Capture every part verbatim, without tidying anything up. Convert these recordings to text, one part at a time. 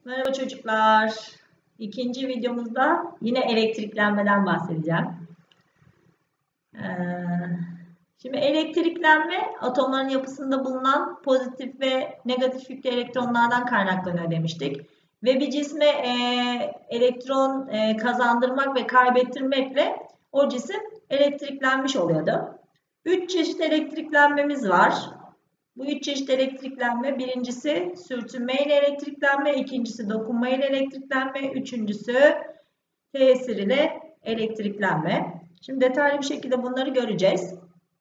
Merhaba çocuklar. İkinci videomuzda yine elektriklenmeden bahsedeceğim. Ee, şimdi elektriklenme atomların yapısında bulunan pozitif ve negatif yüklü elektronlardan kaynaklanıyor demiştik. Ve bir cisme e, elektron e, kazandırmak ve kaybettirmekle o cisim elektriklenmiş oluyordu. Üç çeşit elektriklenmemiz var. Bu üç çeşit elektriklenme, birincisi sürtünme ile elektriklenme, ikincisi dokunma ile elektriklenme, üçüncüsü tesir ile elektriklenme. Şimdi detaylı bir şekilde bunları göreceğiz.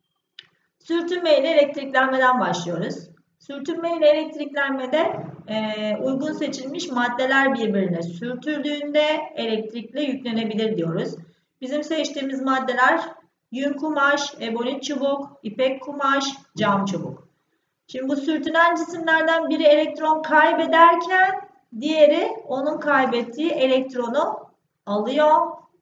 Sürtünme ile elektriklenmeden başlıyoruz. Sürtünme ile elektriklenmede e, uygun seçilmiş maddeler birbirine sürtüldüğünde elektrikle yüklenebilir diyoruz. Bizim seçtiğimiz maddeler yün kumaş, ebonit çubuk, ipek kumaş, cam çubuk. Şimdi bu sürtünen cisimlerden biri elektron kaybederken diğeri onun kaybettiği elektronu alıyor.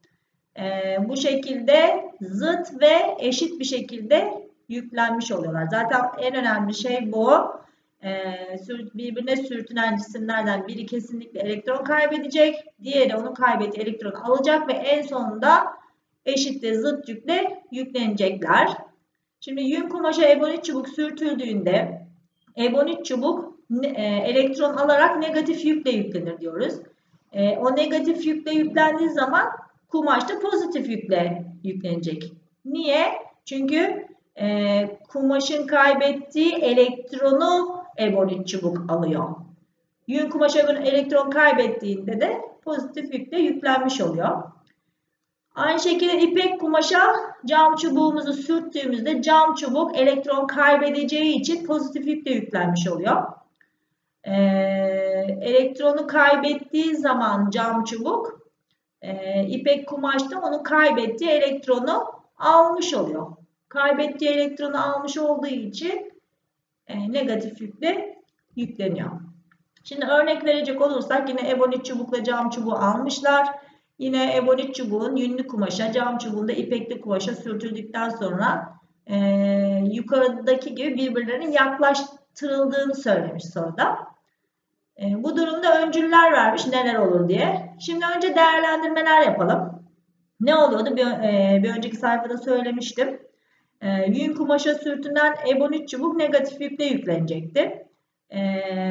Ee, bu şekilde zıt ve eşit bir şekilde yüklenmiş oluyorlar. Zaten en önemli şey bu. Ee, birbirine sürtünen cisimlerden biri kesinlikle elektron kaybedecek. Diğeri onun kaybettiği elektronu alacak ve en sonunda eşit ve zıt yükle yüklenecekler. Şimdi yün kumaşa ebonit çubuk sürtüldüğünde ebonit çubuk e, elektron alarak negatif yükle yüklenir diyoruz. E, o negatif yükle yüklendiği zaman kumaş da pozitif yükle yüklenecek. Niye? Çünkü e, kumaşın kaybettiği elektronu ebonit çubuk alıyor. Yün kumaşa elektron kaybettiğinde de pozitif yükle yüklenmiş oluyor. Aynı şekilde ipek kumaşa cam çubuğumuzu sürttüğümüzde cam çubuk elektron kaybedeceği için pozitif yükle yüklenmiş oluyor. Ee, elektronu kaybettiği zaman cam çubuk e, ipek kumaşta onun kaybettiği elektronu almış oluyor. Kaybettiği elektronu almış olduğu için e, negatif yükle yükleniyor. Şimdi örnek verecek olursak yine ebonit çubukla cam çubuğu almışlar. Yine ebonit çubuğun yünlü kumaşa, cam çubuğunda ipekli kumaşa sürtüldükten sonra e, yukarıdaki gibi birbirlerine yaklaştırıldığını söylemiş soruda. E, bu durumda öncüller vermiş neler olur diye. Şimdi önce değerlendirmeler yapalım. Ne oluyordu? Bir, e, bir önceki sayfada söylemiştim. E, yün kumaşa sürtünen ebonit çubuk negatif yükle yüklenecekti. E,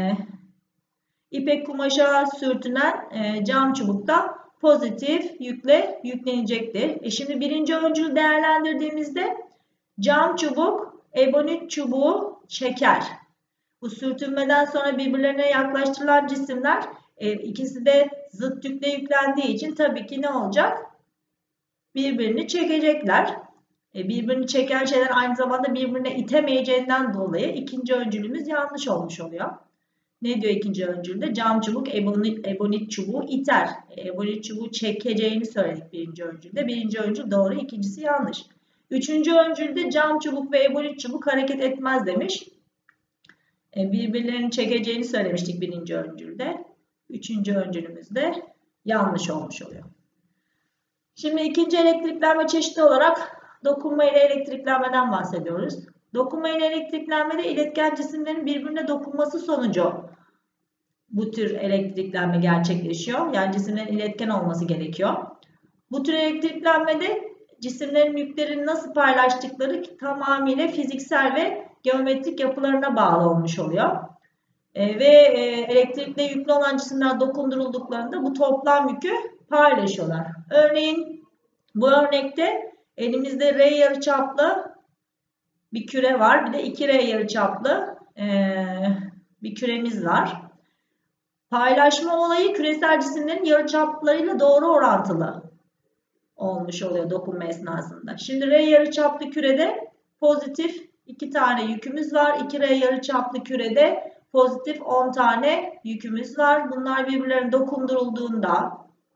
ipek kumaşa sürtünen e, cam çubukta pozitif yükle yüklenecektir. E şimdi birinci öncülü değerlendirdiğimizde cam çubuk ebonit çubuğu çeker. Bu sürtünmeden sonra birbirlerine yaklaştırılan cisimler e, ikisi de zıt yükle yüklendiği için tabii ki ne olacak? Birbirini çekecekler. E, birbirini çeken şeyler aynı zamanda birbirine itemeyeceğinden dolayı ikinci öncülümüz yanlış olmuş oluyor. Ne diyor ikinci öncülde? Cam çubuk ebonit, ebonit çubuğu iter. Ebonit çubuğu çekeceğini söyledik birinci öncülde. Birinci öncül doğru, ikincisi yanlış. Üçüncü öncülde cam çubuk ve ebonit çubuk hareket etmez demiş. Birbirlerini çekeceğini söylemiştik birinci öncülde. Üçüncü öncülümüzde yanlış olmuş oluyor. Şimdi ikinci elektriklenme çeşidi olarak dokunma ile elektriklenmeden bahsediyoruz. Dokunma ile elektriklenmede iletken cisimlerin birbirine dokunması sonucu bu tür elektriklenme gerçekleşiyor. Yani cisimlerin iletken olması gerekiyor. Bu tür elektriklenmede cisimlerin yüklerini nasıl paylaştıkları tamamıyla fiziksel ve geometrik yapılarına bağlı olmuş oluyor. E, ve e, elektrikle yüklü olan cisimler dokundurulduklarında bu toplam yükü paylaşıyorlar. Örneğin bu örnekte elimizde R yarıçaplı bir küre var. Bir de iki R yarıçaplı e, bir küremiz var. Paylaşma olayı küresel cisimlerin yarıçaplarıyla doğru orantılı olmuş oluyor dokunma esnasında. Şimdi R yarıçaplı kürede pozitif iki tane yükümüz var. iki R yarıçaplı kürede pozitif on tane yükümüz var. Bunlar birbirlerine dokundurulduğunda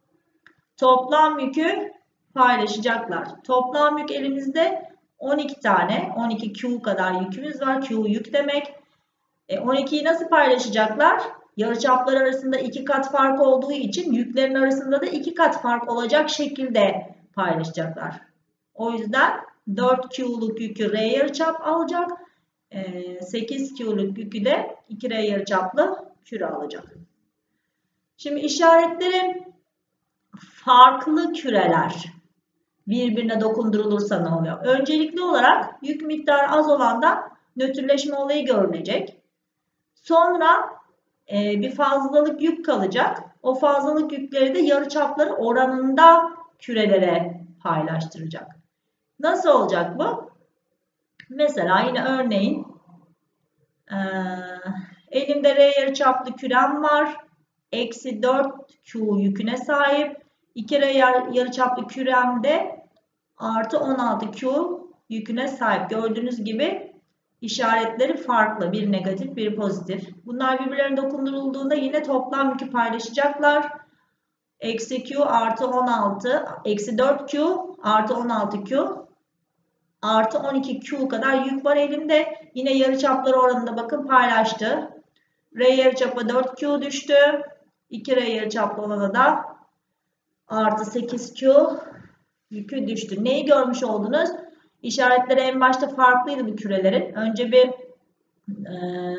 toplam yükü paylaşacaklar. Toplam yük elimizde on iki tane, on iki Q kadar yükümüz var. Q yük demek. E, on ikiyi nasıl paylaşacaklar? Yarıçaplar arasında iki kat fark olduğu için yüklerin arasında da iki kat fark olacak şekilde paylaşacaklar. O yüzden dört Q'luk yükü R yarıçap alacak. sekiz Q'luk yükü de iki R yarıçaplı küre alacak. Şimdi işaretlerim farklı küreler birbirine dokundurulursa ne oluyor? Öncelikli olarak yük miktarı az olanda nötrleşme olayı görülecek. Sonra e, bir fazlalık yük kalacak. O fazlalık yükleri de yarıçapları oranında kürelere paylaştıracak. Nasıl olacak bu? Mesela yine örneğin e, elimde R yarıçaplı kürem var. Eksi dört Q yüküne sahip. iki R yarıçaplı küremde artı on altı Q yüküne sahip. Gördüğünüz gibi işaretleri farklı. Bir negatif, bir pozitif. Bunlar birbirlerine dokundurulduğunda yine toplam yükü paylaşacaklar. Eksi Q artı on altı, eksi dört Q artı on altı Q artı on iki Q kadar yük var elimde. Yine yarıçapları oranında bakın paylaştı. R yarıçapı dört Q düştü. iki R yarıçaplı olana da artı sekiz Q yükü düştü. Neyi görmüş oldunuz? İşaretleri en başta farklıydı bu kürelerin. Önce bir e,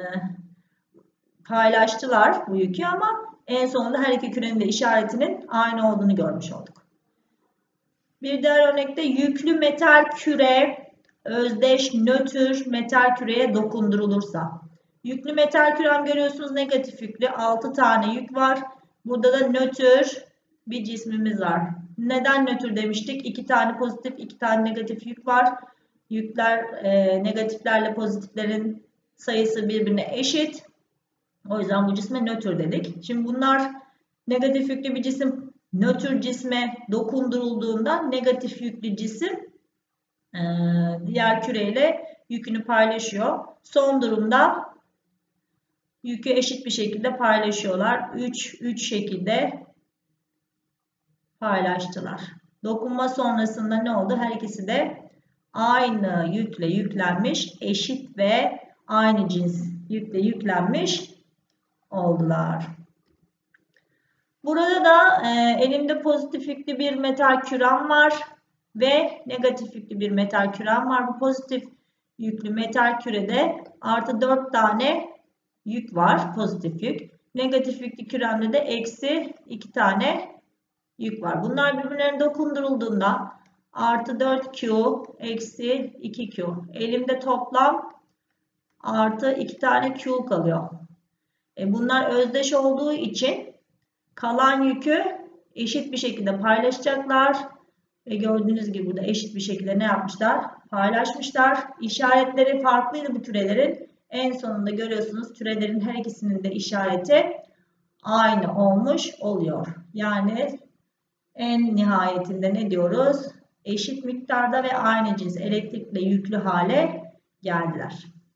paylaştılar bu yükü ama en sonunda her iki kürenin de işaretinin aynı olduğunu görmüş olduk. Bir diğer örnekte yüklü metal küre özdeş nötr metal küreye dokundurulursa. Yüklü metal kürem görüyorsunuz negatif yüklü altı tane yük var. Burada da nötr bir cismimiz var. Neden nötr demiştik? iki tane pozitif, iki tane negatif yük var. Yükler e, negatiflerle pozitiflerin sayısı birbirine eşit. O yüzden bu cisme nötr dedik. Şimdi bunlar negatif yüklü bir cisim nötr cisme dokundurulduğunda negatif yüklü cisim e, diğer küreyle yükünü paylaşıyor. Son durumda yükü eşit bir şekilde paylaşıyorlar. üç üç şekilde paylaştılar. Dokunma sonrasında ne oldu? Her ikisi de aynı yükle yüklenmiş, eşit ve aynı cins yükle yüklenmiş oldular. Burada da e, elimde pozitif yüklü bir metal kürem var ve negatif yüklü bir metal kürem var. Bu pozitif yüklü metal kürede artı dört tane yük var, pozitif yük. Negatif yüklü küremde de eksi iki tane yük var. Bunlar birbirlerine dokundurulduğunda artı dört Q eksi iki Q. Elimde toplam artı iki tane Q kalıyor. E bunlar özdeş olduğu için kalan yükü eşit bir şekilde paylaşacaklar. Ve gördüğünüz gibi burada eşit bir şekilde ne yapmışlar? Paylaşmışlar. İşaretleri farklıydı bu kürelerin. En sonunda görüyorsunuz kürelerin her ikisinin de işareti aynı olmuş oluyor. Yani en nihayetinde ne diyoruz? Eşit miktarda ve aynı cins elektrikle yüklü hale geldiler.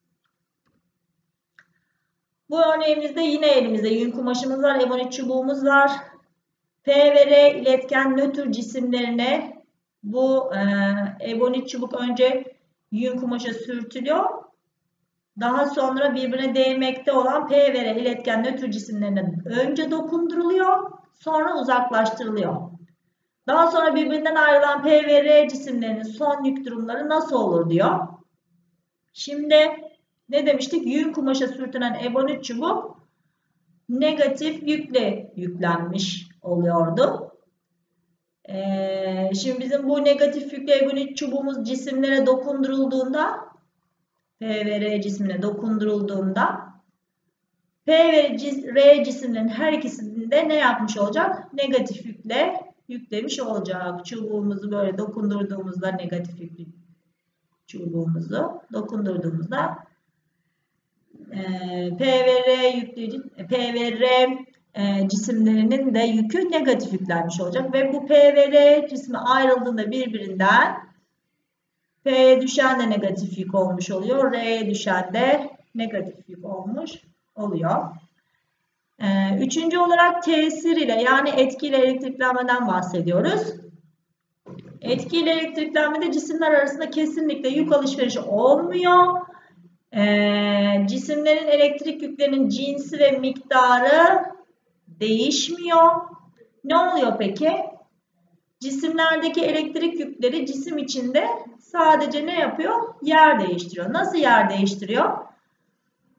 Bu örneğimizde yine elimizde yün kumaşımız var, ebonit çubuğumuz var. P ve R iletken nötr cisimlerine bu e, ebonit çubuk önce yün kumaşa sürtülüyor. Daha sonra birbirine değmekte olan P ve R iletken nötr cisimlerine önce dokunduruluyor, sonra uzaklaştırılıyor. Daha sonra birbirinden ayrılan P ve R cisimlerinin son yük durumları nasıl olur diyor. Şimdi ne demiştik? Yün kumaşa sürtünen ebonit çubuk negatif yükle yüklenmiş oluyordu. Ee, şimdi bizim bu negatif yüklü ebonit çubuğumuz cisimlere dokundurulduğunda P ve R cismine dokundurulduğunda P ve R cisimlerin her ikisinde ne yapmış olacak? Negatif yükle yüklemiş olacak. Çubuğumuzu böyle dokundurduğumuzda negatif yüklü çubuğumuzu dokundurduğumuzda e, P ve R yüklü P ve R e, cisimlerinin de yükü negatif yüklenmiş olacak ve bu P ve R cismi ayrıldığında birbirinden P'ye düşen de negatif yük olmuş oluyor. R'ye düşen de negatif yük olmuş oluyor. Ee, üçüncü olarak tesir ile yani etkiyle elektriklenmeden bahsediyoruz. Etkiyle elektriklenmede cisimler arasında kesinlikle yük alışverişi olmuyor. Ee, cisimlerin elektrik yüklerinin cinsi ve miktarı değişmiyor. Ne oluyor peki? Cisimlerdeki elektrik yükleri cisim içinde sadece ne yapıyor? Yer değiştiriyor. Nasıl yer değiştiriyor?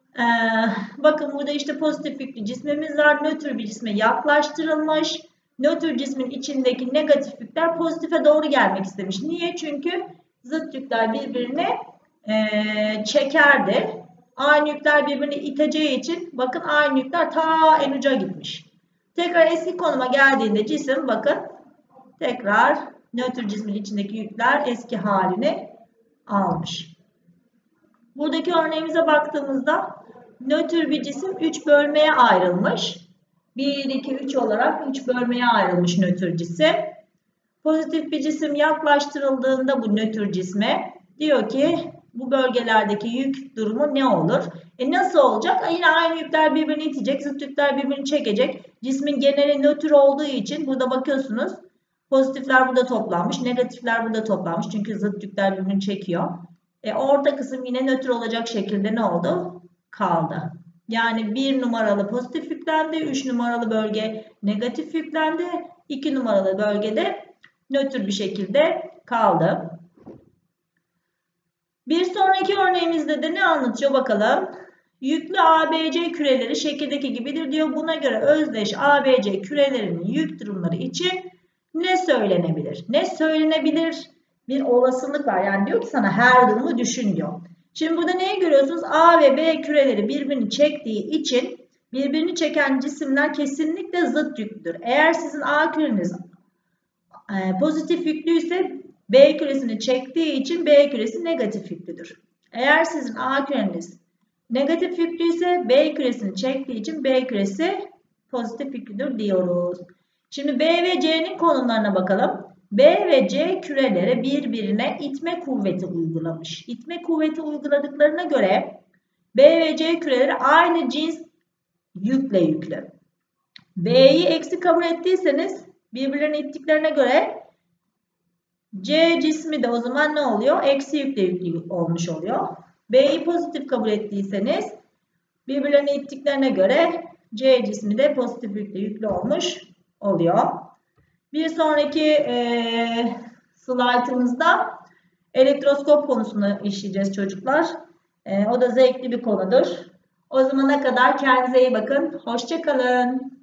Ee, bakın burada işte pozitif yüklü cismimiz var. Nötr bir cisme yaklaştırılmış. Nötr cismin içindeki negatif yükler pozitife doğru gelmek istemiş. Niye? Çünkü zıt yükler birbirini e, çekerdi. Aynı yükler birbirini iteceği için bakın aynı yükler ta en uca gitmiş. Tekrar eski konuma geldiğinde cisim bakın tekrar nötr cismin içindeki yükler eski halini almış. Buradaki örneğimize baktığımızda nötr bir cisim üç bölmeye ayrılmış. bir, iki, üç olarak üç bölmeye ayrılmış nötr cisim. Pozitif bir cisim yaklaştırıldığında bu nötr cisme diyor ki bu bölgelerdeki yük durumu ne olur? E nasıl olacak? E yine aynı yükler birbirini itecek, zıt yükler birbirini çekecek. Cismin geneli nötr olduğu için burada bakıyorsunuz pozitifler burada toplanmış, negatifler burada toplanmış. Çünkü zıt yükler birbirini çekiyor. E orta kısım yine nötr olacak şekilde ne oldu? Kaldı. Yani bir numaralı pozitif yüklendi, üç numaralı bölge negatif yüklendi, iki numaralı bölgede nötr bir şekilde kaldı. Bir sonraki örneğimizde de ne anlatıyor bakalım. Yüklü A B C küreleri şekildeki gibidir diyor. Buna göre özdeş A B C kürelerinin yük durumları için ne söylenebilir? Ne söylenebilir? Bir olasılık var. Yani diyor ki sana her durumu düşün diyor. Şimdi burada neyi görüyorsunuz? A ve B küreleri birbirini çektiği için birbirini çeken cisimler kesinlikle zıt yüklüdür. Eğer sizin A küreniz e, pozitif yüklüyse B küresini çektiği için B küresi negatif yüklüdür. Eğer sizin A küreniz negatif yüklüyse B küresini çektiği için B küresi pozitif yüklüdür diyoruz. Şimdi B ve C'nin konumlarına bakalım. B ve C küreleri birbirine itme kuvveti uygulamış. İtme kuvveti uyguladıklarına göre B ve C küreleri aynı cins yükle yüklü. B'yi eksi kabul ettiyseniz birbirlerini ittiklerine göre C cismi de o zaman ne oluyor? Eksi yükle yüklü olmuş oluyor. B'yi pozitif kabul ettiyseniz birbirlerini ittiklerine göre C cismi de pozitif yükle yüklü olmuş oluyor. Bir sonraki e, slaytımızda elektroskop konusunu işleyeceğiz çocuklar. E, o da zevkli bir konudur. O zamana kadar kendinize iyi bakın. Hoşça kalın.